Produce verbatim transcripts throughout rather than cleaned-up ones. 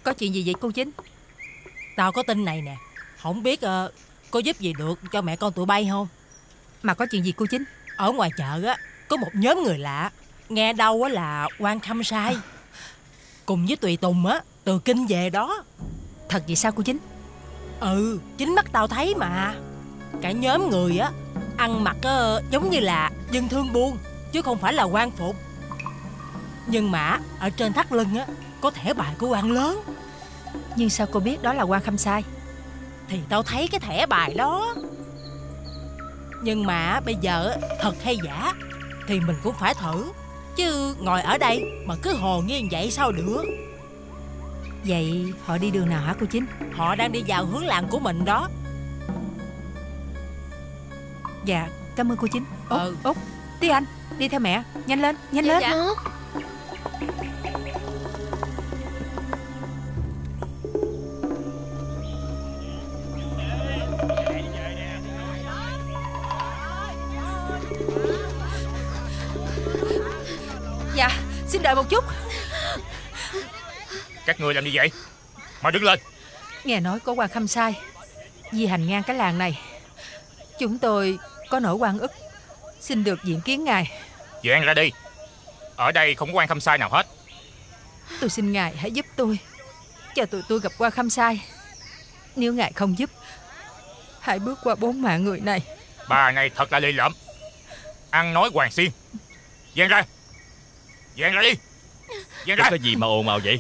Có chuyện gì vậy cô Chính? Tao có tin này nè. Không biết uh, có giúp gì được cho mẹ con tụi bay không? Mà có chuyện gì cô Chính? Ở ngoài chợ á, có một nhóm người lạ, nghe đâu á là Quan Khâm Sai, cùng với Tùy Tùng á, từ Kinh về đó. Thật vậy sao cô Chính? Ừ, chính mắt tao thấy mà. Cả nhóm người á ăn mặc uh, giống như là dân thương buôn, chứ không phải là quan phục. Nhưng mà ở trên thắt lưng á có thẻ bài của quan lớn. Nhưng sao cô biết đó là Quan Khâm Sai? Thì tao thấy cái thẻ bài đó. Nhưng mà bây giờ thật hay giả thì mình cũng phải thử. Chứ ngồi ở đây mà cứ hồ như vậy sao được. Vậy họ đi đường nào hả cô Chính? Họ đang đi vào hướng làng của mình đó. Dạ, cảm ơn cô Chính. Út, ừ. Út, Tí Anh, đi theo mẹ. Nhanh lên, nhanh dạ, lên dạ. Dạ, xin đợi một chút. Các người làm gì vậy? Mau đứng lên. Nghe nói có Quan Khâm Sai di hành ngang cái làng này. Chúng tôi có nỗi oan ức, xin được diện kiến ngài. Dàn ra đi. Ở đây không có Quan Khâm Sai nào hết. Tôi xin ngài hãy giúp tôi, cho tụi tôi gặp Quan Khâm Sai. Nếu ngài không giúp, hãy bước qua bốn mạng người này. Bà này thật là lì lợm, ăn nói hoàng xiên. Dàn ra. Dàn ra đi. Dàn ra. Có gì mà ồn ào vậy?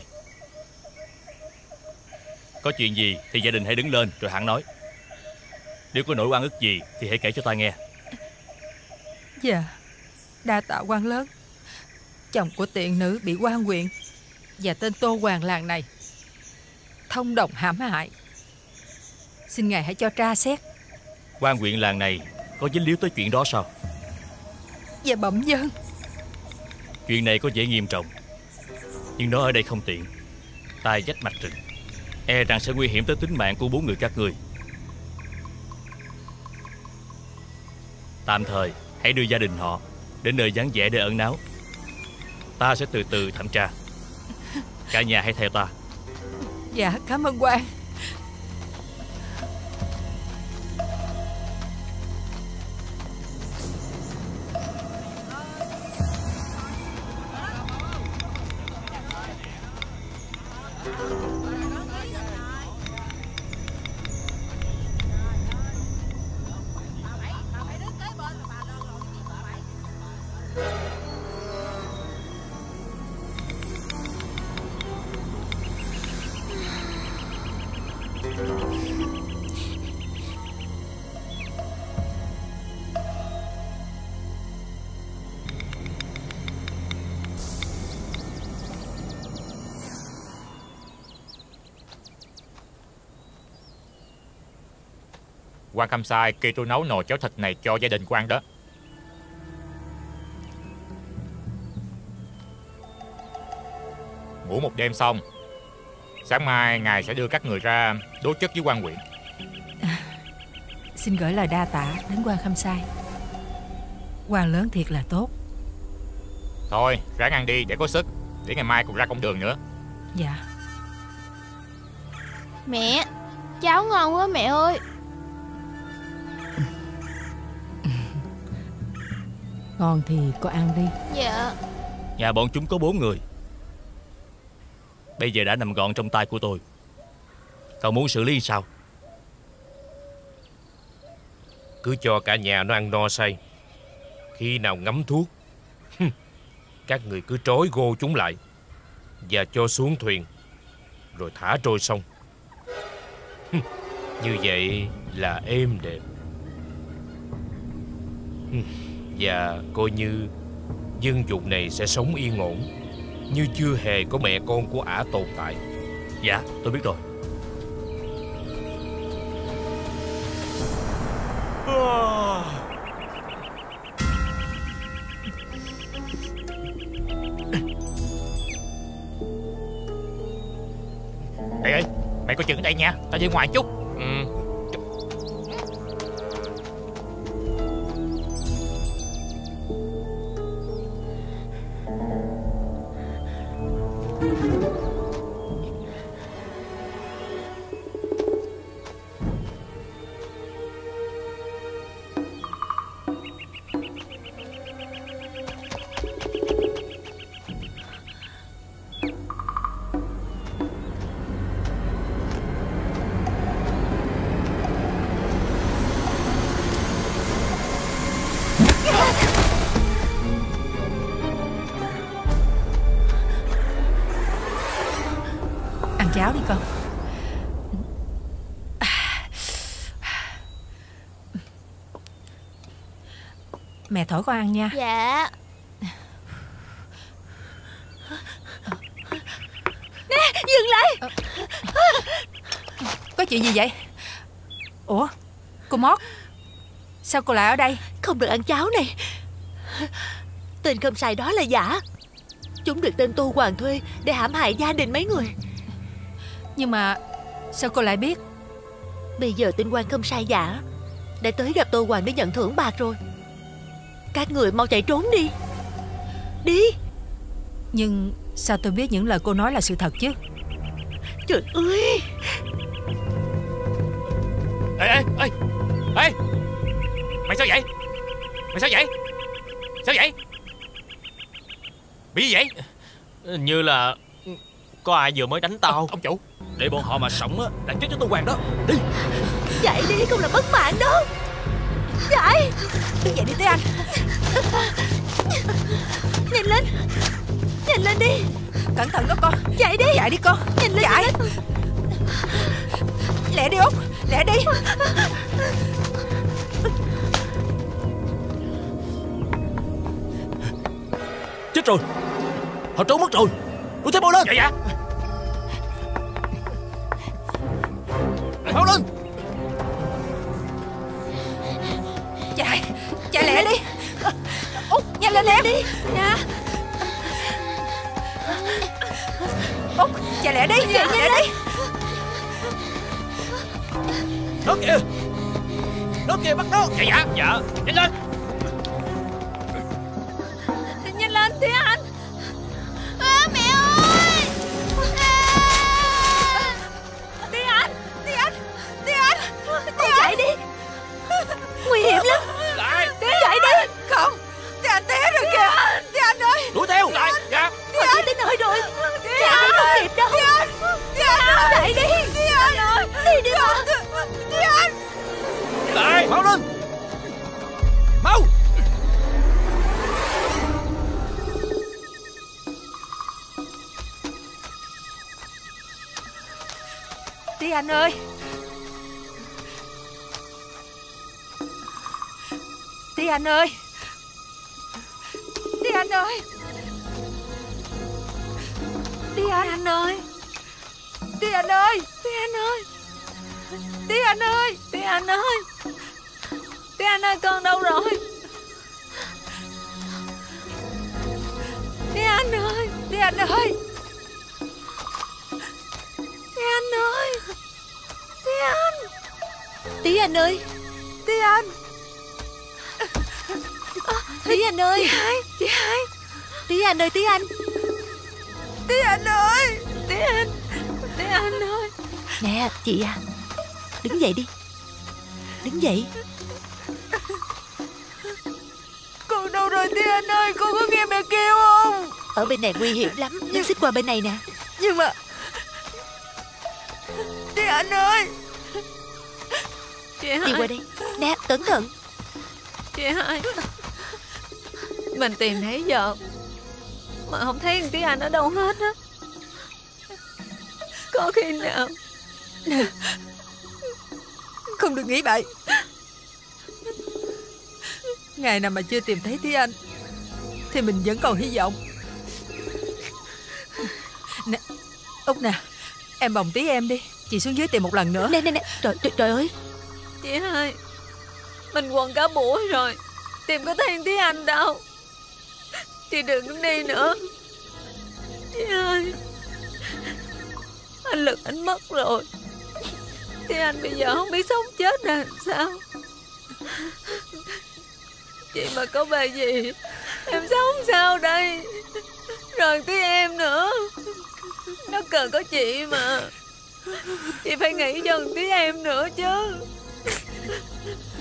Có chuyện gì thì gia đình hãy đứng lên rồi hẳn nói. Nếu có nỗi oan ức gì thì hãy kể cho ta nghe. Dạ, đa tạ quan lớn. Chồng của tiện nữ bị quan huyện và tên Tô Hoàng làng này thông đồng hãm hại. Xin ngài hãy cho tra xét. Quan huyện làng này có dính líu tới chuyện đó sao? Dạ bẩm dân. Chuyện này có vẻ nghiêm trọng, nhưng nó ở đây không tiện. Tai vách mạch rừng, e rằng sẽ nguy hiểm tới tính mạng của bốn người các ngươi. Tạm thời hãy đưa gia đình họ đến nơi vắng vẻ để ẩn náu. Ta sẽ từ từ thẩm tra. Cả nhà hãy theo ta. Dạ, cảm ơn quan. Quan Khâm Sai kêu tôi nấu nồi cháo thịt này cho gia đình Quan đó. Ngủ một đêm xong, sáng mai ngài sẽ đưa các người ra đối chất với quan huyện. À, xin gửi lời đa tạ đến Quan Khâm Sai. Quan lớn thiệt là tốt. Thôi ráng ăn đi để có sức, để ngày mai cùng ra công đường nữa. Dạ. Mẹ, cháo ngon quá mẹ ơi. Ngon thì con ăn đi. Dạ. Nhà bọn chúng có bốn người, bây giờ đã nằm gọn trong tay của tôi. Cậu muốn xử lý sao? Cứ cho cả nhà nó ăn no say. Khi nào ngấm thuốc, các người cứ trói gô chúng lại và cho xuống thuyền, rồi thả trôi sông. Như vậy là êm đềm. Và coi như dân vùng này sẽ sống yên ổn, như chưa hề có mẹ con của ả tồn tại. Dạ, tôi biết rồi. Ê ơi, mày coi chừng ở đây nha, tao đi ngoài chút. Ừ. cháo đi con. Mẹ thổi con ăn nha. Dạ. Nè, dừng lại. Có chuyện gì vậy? Ủa, cô Mót, sao cô lại ở đây? Không được ăn cháo này. Tên khâm sai đó là giả. Chúng được tên Tô Hoàng thuê để hãm hại gia đình mấy người. Nhưng mà sao cô lại biết? Bây giờ tên quan khâm sai giả đã tới gặp Tô Hoàng để nhận thưởng bạc rồi. Các người mau chạy trốn đi. Đi. Nhưng sao tôi biết những lời cô nói là sự thật chứ? Trời ơi. Ê ê ê ê, mày sao vậy? Mày sao vậy? Sao vậy? Bị gì vậy? Như là có ai vừa mới đánh tao. Ông, ông chủ, để bọn họ mà sống á là chết cho Tô Hoàng đó. Đi. Chạy đi, không là mất mạng đó. Chạy. Đứng dậy đi Tế Anh. Nhanh lên. Nhanh lên đi. Cẩn thận đó con. Chạy đi. Chạy đi con. Nhanh lên. Chạy. Nhanh lên. Lẹ đi Út. Lẹ đi. Chết rồi. Họ trốn mất rồi. Đuổi theo mau lên. dạ dạ. Mau lên. Chạy. Chạy lẹ đi. Út, nhanh lên em. Đi. Dạ. Út, chạy lẹ đi. Chạy lẹ đi. Nó kìa. Nó kìa, bắt nó. Dạ dạ. Dạ. Nhanh lên. Nhanh lên Thế Anh. À, mẹ ơi. À. Thế Anh. Tế Anh. Tế Anh. Mau chạy đi. Nguy hiểm lắm. Lại. Chạy đi. Không. Tế Anh té rồi kìa. Tế Anh ơi. Đuổi theo. Lại. Dạ. Họ chưa tới nơi rồi. Chạy đi không kịp đâu. Tế Anh. Chạy đi. Tế Anh ơi. Đi đi mà. Tế Anh. Lại. Mau lên. Mau. Tế Anh ơi. Tế Anh ơi. Tế Anh ơi. Tế Anh ơi. Tế Anh ơi. Tế Anh ơi. Tế Anh ơi. Thế Anh ơi. Thế Anh ơi, con đâu rồi? Thế Anh ơi. Tế Anh ơi. Thế Anh ơi. Thế Anh. Tí Anh ơi. Tế Anh. Tí Anh ơi. Tí Hai. Tí Hai. Tí Anh ơi, Tí Anh. Tế Anh ơi. Tí Anh. Tí Anh ơi. Nè, chị à. Đứng dậy đi. Đứng dậy. Cô đâu rồi Tế Anh ơi? Cô có nghe mẹ kêu không? Ở bên này nguy hiểm lắm. Đứng xích qua bên này nè. Nhưng mà Tế Anh ơi. Chị Hai. Đi qua đây. Nè, cẩn thận. Chị Hai. Mình tìm thấy giờ mà không thấy thằng Tí Anh ở đâu hết á. Có khi nào Không được nghĩ bậy. Ngày nào mà chưa tìm thấy Tí Anh thì mình vẫn còn hy vọng. Nè Út nè, em bồng tí em đi. Chị xuống dưới tìm một lần nữa. Nè nè nè. Trời, trời, trời ơi. Chị ơi, mình quần cả buổi rồi, tìm có thấy Tí Anh đâu. Chị đừng đi nữa. Chị ơi, anh Lực anh mất rồi. Tí Anh bây giờ không biết sống chết là sao. Chị mà có bề gì em sống sao đây. Rồi tí em nữa, nó cần có chị mà. Chị phải nghĩ cho tí em nữa chứ.